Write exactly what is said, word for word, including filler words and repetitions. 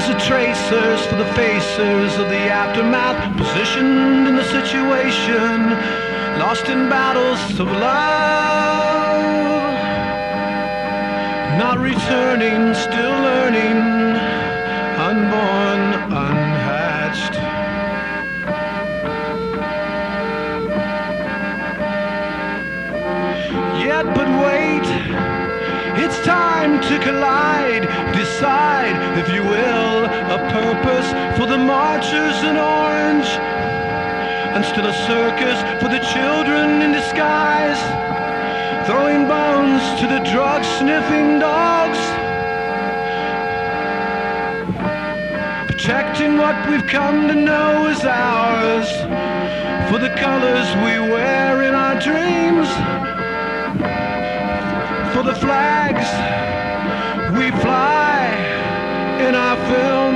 Hands are tracers for the facers of the aftermath, positioned in the situation, lost in battles of love, not returning, still learning, unborn, unhatched. Yet but wait, it's time to collide, decide, if you will, a purpose for the marchers in orange, and still a circus for the children in disguise, throwing bones to the drug-sniffing dogs, protecting what we've come to know is ours, for the colors we wear in our dreams, for the flags we fly in our film.